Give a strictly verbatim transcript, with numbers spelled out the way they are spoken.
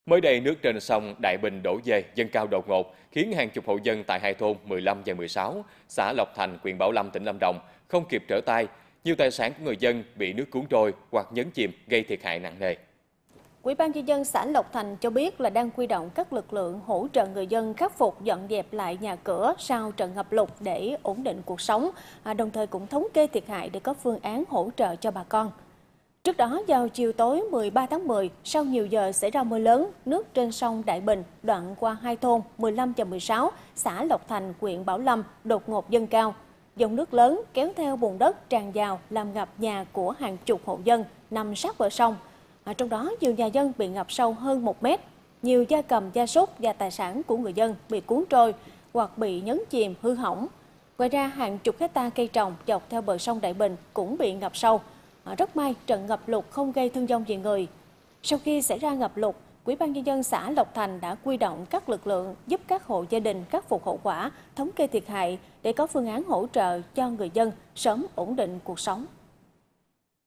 Mới đây, nước trên sông Đại Bình đổ về dâng cao đột ngột, khiến hàng chục hộ dân tại hai thôn mười lăm và mười sáu, xã Lộc Thành, huyện Bảo Lâm, tỉnh Lâm Đồng không kịp trở tay. Nhiều tài sản của người dân bị nước cuốn trôi hoặc nhấn chìm, gây thiệt hại nặng nề. Ủy ban nhân dân xã Lộc Thành cho biết là đang huy động các lực lượng hỗ trợ người dân khắc phục dọn dẹp lại nhà cửa sau trận ngập lụt để ổn định cuộc sống, đồng thời cũng thống kê thiệt hại để có phương án hỗ trợ cho bà con. Trước đó, vào chiều tối mười ba tháng mười, sau nhiều giờ xảy ra mưa lớn, nước trên sông Đại Bình đoạn qua hai thôn mười lăm và mười sáu, xã Lộc Thành, huyện Bảo Lâm đột ngột dâng cao. Dòng nước lớn kéo theo bùn đất tràn vào làm ngập nhà của hàng chục hộ dân nằm sát bờ sông. À, trong đó, nhiều nhà dân bị ngập sâu hơn một mét. Nhiều gia cầm, gia súc và tài sản của người dân bị cuốn trôi hoặc bị nhấn chìm, hư hỏng. Ngoài ra, hàng chục hecta cây trồng dọc theo bờ sông Đại Bình cũng bị ngập sâu. À, rất may, trận ngập lụt không gây thương vong về người. Sau khi xảy ra ngập lụt, Ủy ban nhân dân xã Lộc Thành đã huy động các lực lượng giúp các hộ gia đình khắc phục hậu quả, thống kê thiệt hại để có phương án hỗ trợ cho người dân sớm ổn định cuộc sống.